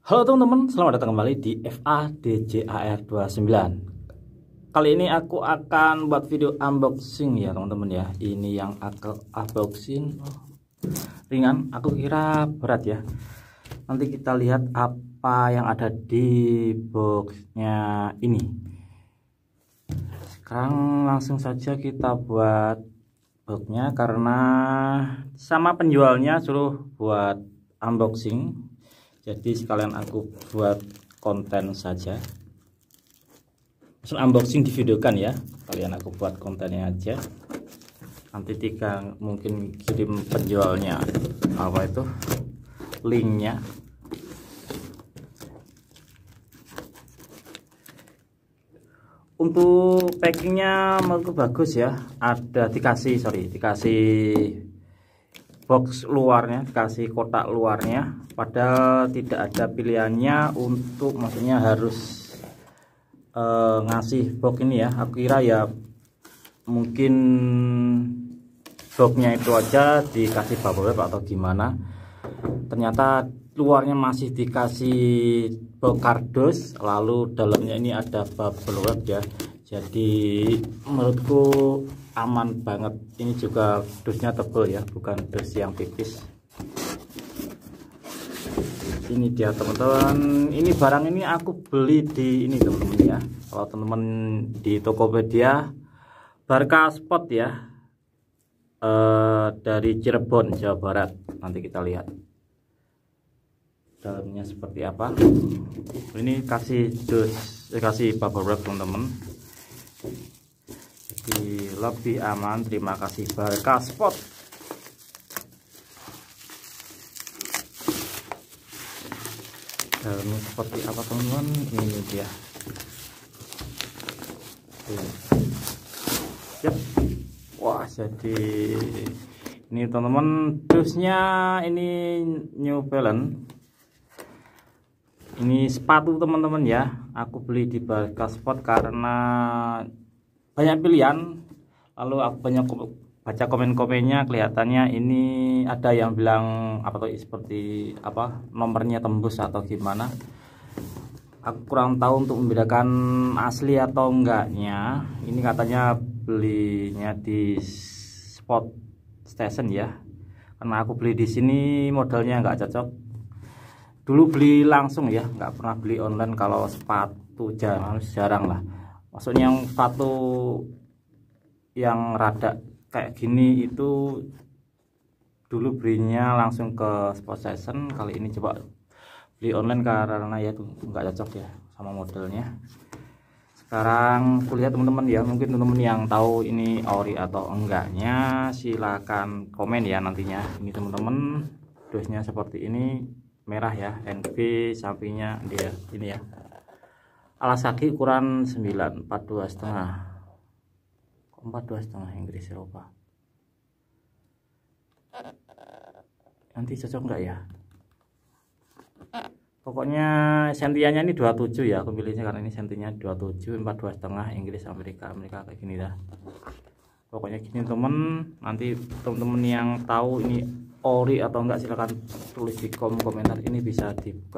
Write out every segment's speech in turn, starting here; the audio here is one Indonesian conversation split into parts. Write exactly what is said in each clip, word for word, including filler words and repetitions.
Halo teman-teman, selamat datang kembali di F A D J A R dua puluh sembilan. Kali ini aku akan buat video unboxing ya teman-teman ya. Ini yang aku unboxing oh, ringan, aku kira berat ya. Nanti kita lihat apa yang ada di boxnya ini. Sekarang langsung saja kita buat boxnya, karena sama penjualnya suruh buat unboxing. Jadi sekalian aku buat konten saja. Langsung unboxing divideokan ya. Kalian aku buat kontennya aja. Nanti Tika mungkin kirim penjualnya apa itu linknya. Untuk packingnya menurutku bagus ya. Ada dikasih sorry dikasih box luarnya, dikasih kotak luarnya. Padahal tidak ada pilihannya untuk maksudnya harus uh, ngasih box ini ya. Aku kira ya mungkin boxnya itu aja dikasih bubble wrap atau gimana. Ternyata luarnya masih dikasih box kardus, lalu dalamnya ini ada bubble wrap ya. Jadi menurutku aman banget. Ini juga dusnya tebal ya, bukan dus yang tipis. Ini dia teman-teman, ini barang ini aku beli di ini teman-teman ya. Kalau teman-teman di Tokopedia Barkaspot ya, eh, dari Cirebon Jawa Barat. Nanti kita lihat dalamnya seperti apa. Ini kasih dus, eh, kasih bubble wrap teman-teman, jadi lebih aman. Terima kasih Barkaspot. Dalamnya seperti apa teman-teman, ini dia. Yep. Wah, jadi ini teman-teman dusnya ini New Balance. Ini sepatu teman-teman ya. Aku beli di Barkaspot karena banyak pilihan. Lalu aku banyak baca komen-komennya, kelihatannya ini ada yang bilang apa tuh seperti apa nomornya tembus atau gimana. Aku kurang tahu untuk membedakan asli atau enggaknya. Ini katanya belinya di Sport Station ya. Karena aku beli di sini modelnya nggak cocok. Dulu beli langsung ya, nggak pernah beli online. Kalau sepatu jarang, jarang lah. Maksudnya yang sepatu yang rada kayak gini itu dulu belinya langsung ke Sport Station. Kali ini coba beli online karena ya tuh nggak cocok ya sama modelnya. Sekarang kulihat teman-teman ya, mungkin teman-teman yang tahu ini ori atau enggaknya silakan komen ya nantinya. Ini teman-teman dusnya seperti ini, merah ya, N B sampingnya dia ini ya. Alas kaki ukuran sembilan, empat puluh dua setengah. empat puluh dua setengah Inggris Eropa. Nanti cocok enggak ya? Pokoknya sentiannya ini dua puluh tujuh ya, aku pilihnya karena ini sentinya dua puluh tujuh, empat puluh dua setengah Inggris Amerika. Amerika kayak gini dah. Pokoknya gini temen. Nanti temen-temen yang tahu ini ori atau enggak silahkan tulis di kolom komentar. Ini bisa dibuka.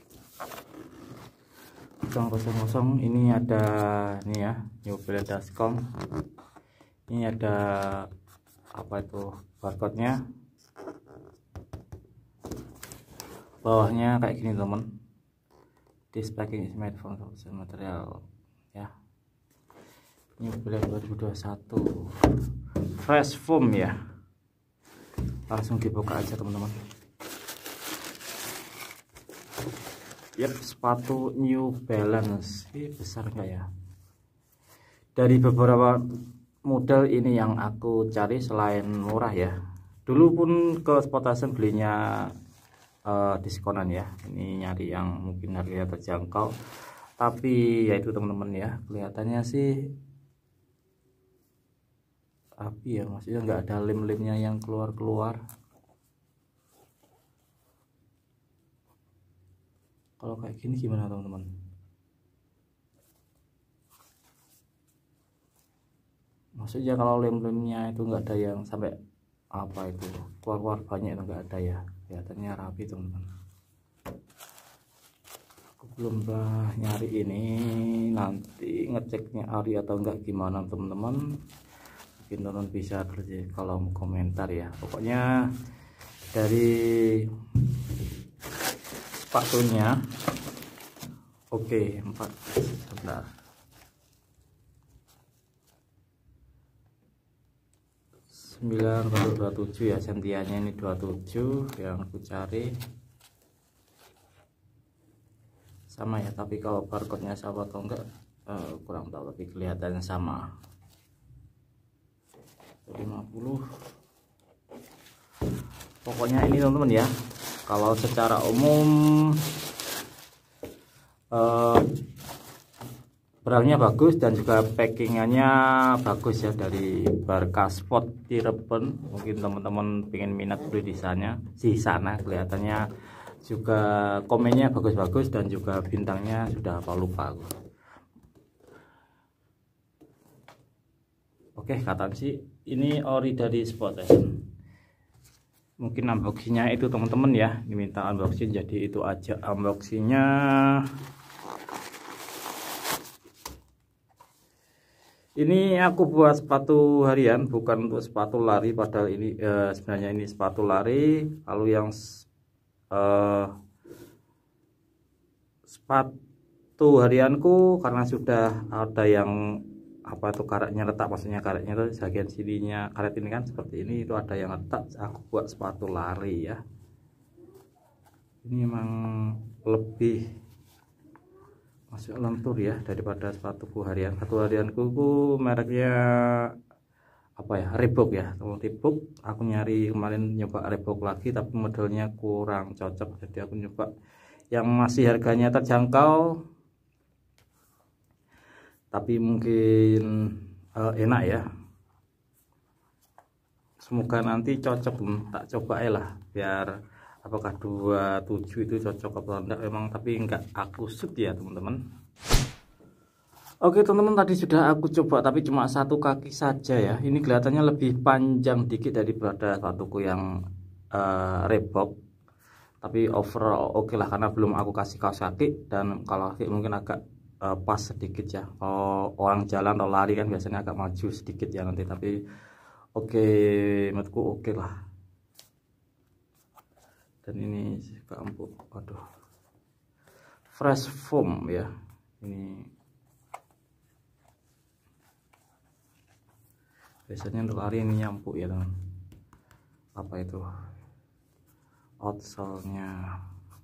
Kosong-kosong ini ada ini ya, new balance dot com. Ini ada apa itu barcode-nya. Bawahnya kayak gini teman. This packing is made from material ya. Ini bulan dua ribu dua puluh satu. Fresh foam ya. Langsung dibuka aja teman-teman. Yep, sepatu New Balance. Ini besar enggak ya? Dari beberapa model ini yang aku cari selain murah ya. Dulu pun ke Sport Station belinya uh, diskonan ya. Ini nyari yang mungkin harganya terjangkau. Tapi ya itu teman-teman ya, kelihatannya sih api ya, maksudnya nggak ada lem-lemnya yang keluar-keluar. Kalau kayak gini gimana teman-teman? Maksudnya kalau lem-lemnya itu nggak ada yang sampai apa itu keluar-keluar banyak, itu nggak ada ya. Kelihatannya rapi teman-teman. belum pernah nyari ini, nanti ngeceknya ori atau enggak gimana teman-teman, mungkin teman bisa tulis di kolom komentar ya. Pokoknya dari sepatunya oke. Empat sebentar, sembilan dua puluh tujuh ya, sentiannya ini dua puluh tujuh yang aku cari sama ya, tapi kalau barcode nya sama atau enggak uh, kurang tahu, tapi kelihatannya sama. Lima puluh. Pokoknya ini teman-teman ya, kalau secara umum uh, barangnya bagus dan juga packingannya bagus ya, dari Barcasport Cirebon. Mungkin teman-teman pengen minat beli di sana, di sana kelihatannya juga komennya bagus-bagus dan juga bintangnya sudah apa lupa aku. Oke, kata sih ini ori dari Sport Action. Mungkin unboxingnya itu teman-teman ya, diminta unboxing, jadi itu aja unboxingnya. Ini aku buat sepatu harian, bukan untuk sepatu lari, padahal ini eh, sebenarnya ini sepatu lari. Lalu yang eh, sepatu harianku karena sudah ada yang apa itu karetnya retak, maksudnya karetnya itu bagian sininya, karet ini kan seperti ini, itu ada yang retak, aku buat sepatu lari ya. Ini memang lebih masuk lentur ya daripada sepatuku harian. Sepatu harianku mereknya apa ya, Reebok ya, Reebok. Aku nyari kemarin nyoba Reebok lagi, tapi modelnya kurang cocok, jadi aku nyoba yang masih harganya terjangkau tapi mungkin uh, enak ya. Semoga nanti cocok, tak coba ya lah, biar apakah dua puluh tujuh itu cocok atau enggak memang, tapi enggak aku shoot ya teman-teman. Oke teman-teman, tadi sudah aku coba tapi cuma satu kaki saja ya. Ini kelihatannya lebih panjang dikit daripada sepatuku yang uh, Reebok, tapi overall oke okay lah, karena belum aku kasih kaos kaki, dan kalau kaki mungkin agak uh, pas sedikit ya. Kalau orang jalan atau lari kan biasanya agak maju sedikit ya nanti, tapi oke okay, menurutku oke okay lah. Dan ini juga empuk, aduh, fresh foam ya. Ini biasanya untuk lari ini empuk ya teman. Apa itu, outsole-nya.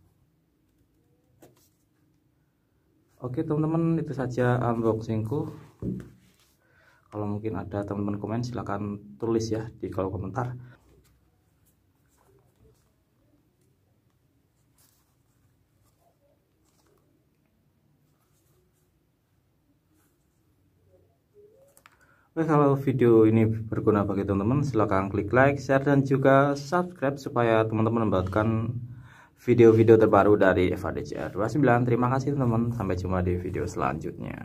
Oke teman-teman, itu saja unboxingku. Kalau mungkin ada teman-teman komen, silahkan tulis ya di kolom komentar. Oke, kalau video ini berguna bagi teman-teman, silahkan klik like, share, dan juga subscribe supaya teman-teman mendapatkan video-video terbaru dari Eva D C R dua puluh sembilan. Terima kasih teman-teman, sampai jumpa di video selanjutnya.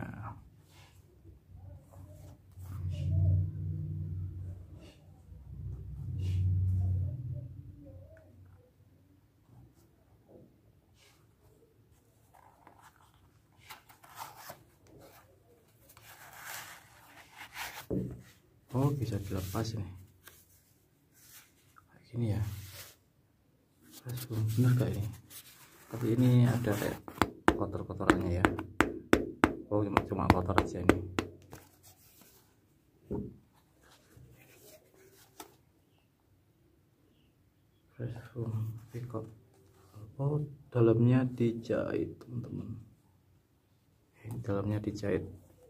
Oh, bisa dilepas nih kayak gini ya, bener kayak ini, tapi ini ada kayak kotor-kotorannya ya. Oh, cuma cuma kotor aja ini. Fresh foam kok. Oh, dalamnya dijahit teman-teman, dalamnya dijahit.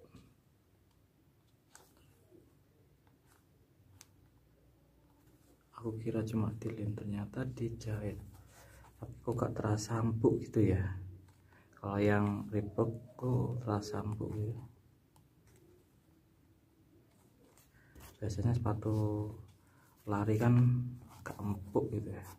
Aku kira cuma dilem, ternyata dijahit, tapi kok gak terasa empuk gitu ya. Kalau yang Reebok kok terasa empuk gitu. Biasanya sepatu lari kan agak empuk gitu ya.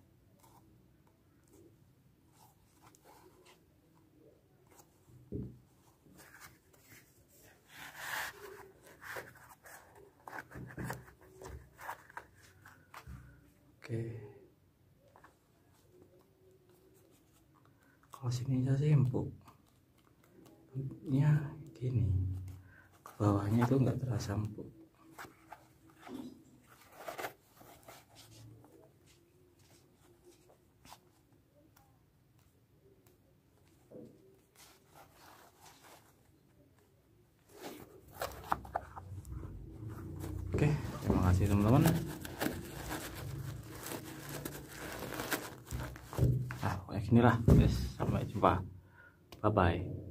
Oke, kalau sini aja sih empuk. ya gini, ke bawahnya itu enggak terasa empuk. Oke, terima kasih teman-teman. Ah, kayak gini lah guys. Sampai jumpa. Bye bye.